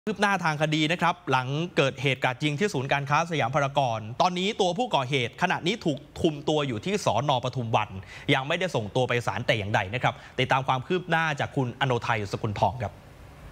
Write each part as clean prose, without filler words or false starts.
คืบหน้าทางคดีนะครับหลังเกิดเหตุการณ์ยิงที่ศูนย์การค้าสยามพารากอนตอนนี้ตัวผู้ก่อเหตุขณะนี้ถูกคุมตัวอยู่ที่สน.ปทุมวันยังไม่ได้ส่งตัวไปศาลแต่อย่างใดนะครับติดตามความคืบหน้าจากคุณอโนทัยสกุลทองครับ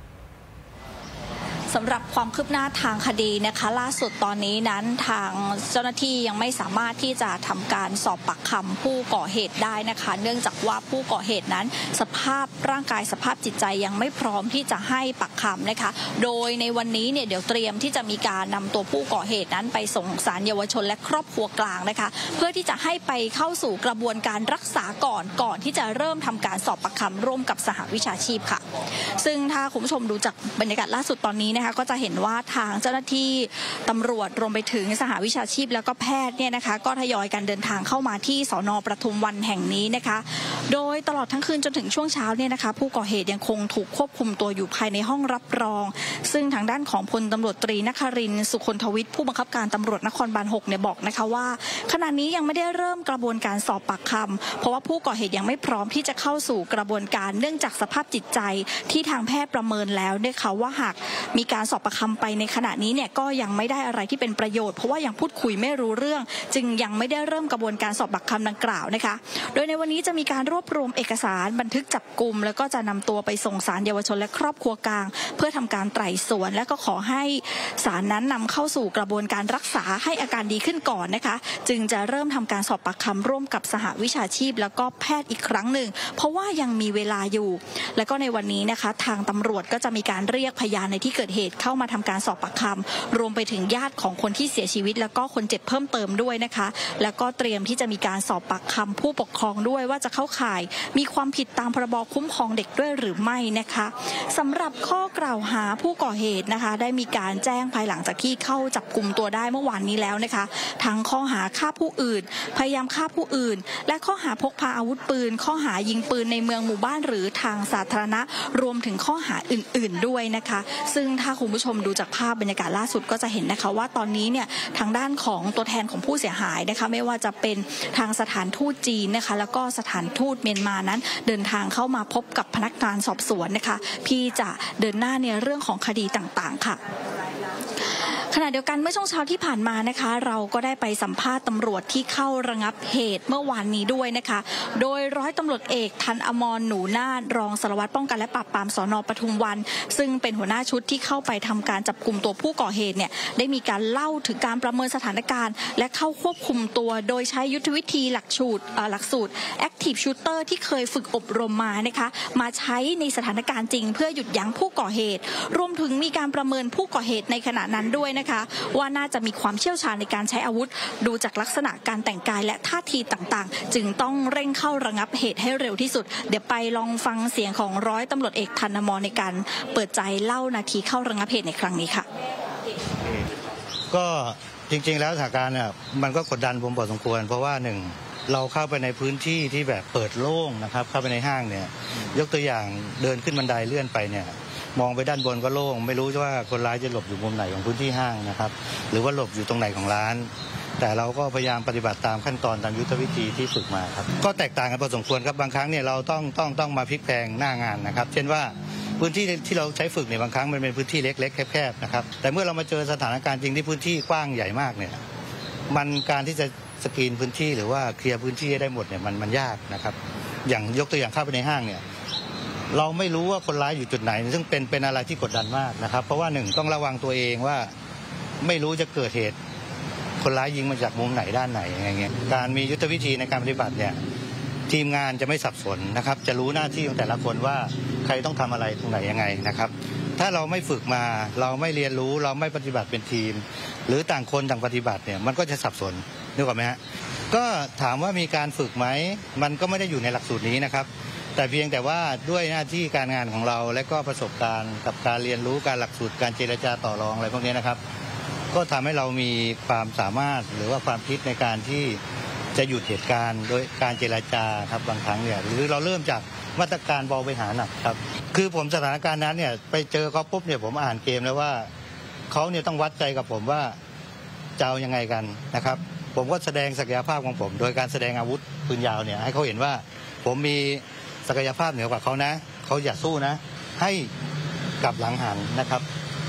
สำหรับความคืบหน้าทางคดีนะคะล่าสุดตอนนี้นั้นทางเจ้าหน้าที่ยังไม่สามารถที่จะทำการสอบปากคำผู้ก่อเหตุได้นะคะเนื่องจากว่าผู้ก่อเหตุนั้นสภาพร่างกายสภาพจิตใจยังไม่พร้อมที่จะให้ปากคำนะคะโดยในวันนี้เนี่ยเดี๋ยวเตรียมที่จะมีการนำตัวผู้ก่อเหตุนั้นไปส่งศาลเยาวชนและครอบครัวกลางนะคะเพื่อที่จะให้ไปเข้าสู่กระบวนการรักษาก่อนที่จะเริ่มทำการสอบปากคำร่วมกับสหวิชาชีพค่ะซึ่งถ้าคุณผู้ชมดูจากบรรยากาศล่าสุดตอนนี้ก็จะเห็นว่าทางเจ้าหน้าที่ตำรวจรวมไปถึงสหวิชาชีพแล้วก็แพทย์เนี่ยนะคะก็ทยอยกันเดินทางเข้ามาที่สน.ปทุมวันแห่งนี้นะคะโดยตลอดทั้งคืนจนถึงช่วงเช้าเนี่ยนะคะผู้ก่อเหตุยังคงถูกควบคุมตัวอยู่ภายในห้องรับรองซึ่งทางด้านของพลตำรวจตรีนครินทร์สุคนทวิทย์ผู้บังคับการตำรวจนครบาล 6เนี่ยบอกนะคะว่าขณะนี้ยังไม่ได้เริ่มกระบวนการสอบปากคำเพราะว่าผู้ก่อเหตุยังไม่พร้อมที่จะเข้าสู่กระบวนการเนื่องจากสภาพจิตใจที่ทางแพทย์ประเมินแล้วนะคะว่าหากมีการสอบปากคำไปในขณะนี้เนี่ยก็ยังไม่ได้อะไรที่เป็นประโยชน์เพราะว่ายังพูดคุยไม่รู้เรื่องจึงยังไม่ได้เริ่มกระบวนการสอบปากคำดังกล่าวนะคะโดยในวันนี้จะมีการรวบรวมเอกสารบันทึกจับกุมแล้วก็จะนำตัวไปส่งศาลเยาวชนและครอบครัวกลางเพื่อทำการไตร่สวนและก็ขอให้ศาลนั้นนำเข้าสู่กระบวนการรักษาให้อาการดีขึ้นก่อนนะคะจึงจะเริ่มทำการสอบปากคำร่วมกับสหวิชาชีพแล้วก็แพทย์อีกครั้งหนึ่งเพราะว่ายังมีเวลาอยู่แล้วก็ในวันนี้นะคะทางตำรวจก็จะมีการเรียกพยานในที่เกิดเหตุเข้ามาทำการสอบปากคำรวมไปถึงญาติของคนที่เสียชีวิตแล้วก็คนเจ็บเพิ่มเติมด้วยนะคะแล้วก็เตรียมที่จะมีการสอบปากคำผู้ปกครองด้วยว่าจะเข้าข่ายมีความผิดตามพรบคุ้มครองเด็กด้วยหรือไม่นะคะสำหรับข้อกล่าวหาผู้ก่อเหตุนะคะได้มีการแจ้งภายหลังจากที่เข้าจับกุมตัวได้เมื่อวานนี้แล้วนะคะทั้งข้อหาฆ่าผู้อื่นพยายามฆ่าผู้อื่นและข้อหาพกพาอาวุธปืนข้อหายิงปืนในเมืองหมู่บ้านหรือทางสาธารณะรวมถึงข้อหาอื่นๆด้วยนะคะซึ่งถ้าคุณผู้ชมดูจากภาพบรรยากาศล่าสุดก็จะเห็นนะคะว่าตอนนี้เนี่ยทางด้านของตัวแทนของผู้เสียหายนะคะไม่ว่าจะเป็นทางสถานทูตจีนนะคะแล้วก็สถานทูตเมียนมานั้นเดินทางเข้ามาพบกับพนักงานสอบสวนนะคะพี่จะเดินหน้าในเรื่องของคดีต่างๆค่ะขณะเดียวกันเมื่อช่วงเช้าที่ผ่านมานะคะเราก็ได้ไปสัมภาษณ์ตำรวจที่เข้าระงับเหตุเมื่อวานนี้ด้วยนะคะโดยร้อยตำรวจเอกทันอมรหนูนาฏรองสารวัตรป้องกันและปราบปรามสน.ปทุมวันซึ่งเป็นหัวหน้าชุดที่เข้าไปทำการจับกุมตัวผู้ก่อเหตุเนี่ยได้มีการเล่าถึงการประเมินสถานการณ์และเข้าควบคุมตัวโดยใช้ยุทธวิธีหลักสูตร Active Shooter ที่เคยฝึกอบรมมานะคะมาใช้ในสถานการณ์จริงเพื่อหยุดยั้งผู้ก่อเหตุรวมถึงมีการประเมินผู้ก่อเหตุในขณะนั้นด้วยนะคะว่าน่าจะมีความเชี่ยวชาญในการใช้อาวุธดูจากลักษณะการแต่งกายและท่าทีต่างๆจึงต้องเร่งเข้าระงับเหตุให้เร็วที่สุดเดี๋ยวไปลองฟังเสียงของร้อยตำรวจเอกทันอมรในการเปิดใจเล่านาทีเข้าระงับเหตุในครั้งนี้ค่ะก็จริงๆแล้วสถานการณ์เนี่ยมันก็กดดันผมพอสมควรเพราะว่าหนึ่งเราเข้าไปในพื้นที่ที่แบบเปิดโล่งนะครับเข้าไปในห้างเนี่ยยกตัวอย่างเดินขึ้นบันไดเลื่อนไปเนี่ยมองไปด้านบนก็โล่งไม่รู้ว่าคนร้ายจะหลบอยู่มุมไหนของพื้นที่ห้างนะครับหรือว่าหลบอยู่ตรงไหนของร้านแต่เราก็พยายามปฏิบัติตามขั้นตอนตามยุทธวิธีที่ฝึกมาครับก็แตกต่างกันพอสมควรครับบางครั้งเนี่ยเราต้องมาพลิกแพลงหน้างานนะครับเช่นว่าพื้นที่ที่เราใช้ฝึกเนี่ยบางครั้งมันเป็นพื้นที่เล็กๆแคบๆนะครับแต่เมื่อเรามาเจอสถานการณ์จริงที่พื้นที่กว้างใหญ่มากเนี่ยมันการที่จะสกรีนพื้นที่หรือว่าเคลียร์พื้นที่ได้หมดเนี่ยมันยากนะครับอย่างยกตัวอย่างเข้าไปในห้างเนี่ยเราไม่รู้ว่าคนร้ายอยู่จุดไหนซึ่งเป็นอะไรที่กดดันมากนะครับเพราะว่าหนึ่งต้องระวังตัวเองว่าไม่รู้จะเกิดเหตุคนร้ายยิงมาจากมุมไหนด้านไหนอะไรเงี้ยการมียุทธวิธีในการปฏิบัติเนี่ยทีมงานจะไม่สับสนนะครับจะรู้หน้าที่ของแต่ละคนว่าใครต้องทำอะไรตรงไหนยังไงนะครับถ้าเราไม่ฝึกมาเราไม่เรียนรู้เราไม่ปฏิบัติเป็นทีมหรือต่างคนต่างปฏิบัติเนี่ยมันก็จะสับสนนึกออกไหมฮะก็ถามว่ามีการฝึกไหมมันก็ไม่ได้อยู่ในหลักสูตรนี้นะครับแต่เพียงแต่ว่าด้วยหน้าที่การงานของเราและก็ประสบการณ์กับการเรียนรู้การหลักสูตรการเจรจาต่อรองอะไรพวกนี้นะครับก็ทำให้เรามีความสามารถหรือว่าความคิดในการที่จะหยุดเหตุการณ์โดยการเจรจาครับบางครั้งเนี่ยหรือเราเริ่มจากมาตรการเบาไปหาหนักครับคือผมสถานการณ์นั้นเนี่ยไปเจอเขาปุ๊บเนี่ยผมอ่านเกมแล้วว่าเขาเนี่ยต้องวัดใจกับผมว่าจะเอายังไงกันนะครับผมก็แสดงศักยภาพของผมโดยการแสดงอาวุธปืนยาวเนี่ยให้เขาเห็นว่าผมมีศักยภาพเหนือกว่าเขานะเขาอย่าสู้นะให้กลับหลังหันนะครับ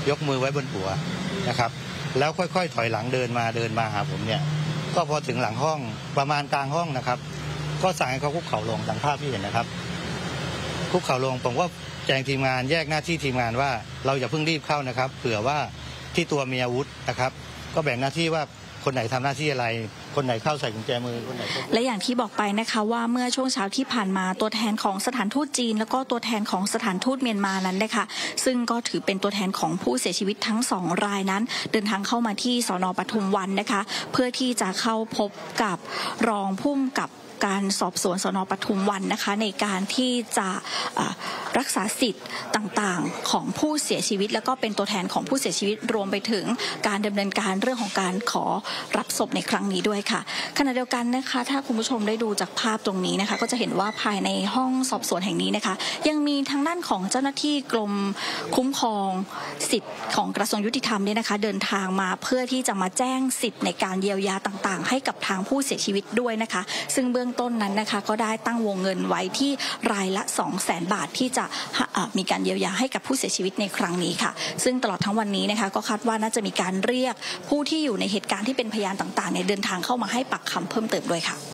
ยกมือไว้บนหัวนะครับแล้วค่อยๆถอยหลังเดินมาหาผมเนี่ยก็พอถึงหลังห้องประมาณกลางห้องนะครับก็สั่งให้เขาคุกเข่าลงดังภาพที่เห็นนะครับคุกเข่าลงผมก็แจ้งทีมงานแยกหน้าที่ทีมงานว่าเราอย่าเพิ่งรีบเข้านะครับเผื่อว่าที่ตัวมีอาวุธนะครับก็แบ่งหน้าที่ว่าคนไหนทำหน้าที่อะไรคนไหนเข้าใส่กุญแจมือคนไหนและอย่างที่บอกไปนะคะว่าเมื่อช่วงเช้าที่ผ่านมาตัวแทนของสถานทูตจีนแล้วก็ตัวแทนของสถานทูตเมียนมานั้นนะคะซึ่งก็ถือเป็นตัวแทนของผู้เสียชีวิตทั้ง2 รายนั้นเดินทางเข้ามาที่สน.ปทุมวันนะคะเพื่อที่จะเข้าพบกับรองผู้กำกับการสอบสวนสน.ปทุมวันนะคะในการที่จะรักษาสิทธิ์ต่างๆของผู้เสียชีวิตแล้วก็เป็นตัวแทนของผู้เสียชีวิตรวมไปถึงการดำเนินการเรื่องของการขอรับศพในครั้งนี้ด้วยค่ะขณะเดียวกันนะคะถ้าคุณผู้ชมได้ดูจากภาพตรงนี้นะคะก็จะเห็นว่าภายในห้องสอบสวนแห่งนี้นะคะยังมีทางด้านของเจ้าหน้าที่กรมคุ้มครองสิทธิ์ของกระทรวงยุติธรรมเนี่ยนะคะเดินทางมาเพื่อที่จะมาแจ้งสิทธิ์ในการเยียวยาต่างๆให้กับทางผู้เสียชีวิตด้วยนะคะซึ่งเบื้องต้นนั้นนะคะก็ได้ตั้งวงเงินไว้ที่รายละ 200,000 บาทที่จะมีการเยียวยาให้กับผู้เสียชีวิตในครั้งนี้ค่ะซึ่งตลอดทั้งวันนี้นะคะก็คาดว่าน่าจะมีการเรียกผู้ที่อยู่ในเหตุการณ์ที่เป็นพยานต่างๆเนี่ยเดินทางเข้ามาให้ปากคำเพิ่มเติมด้วยค่ะ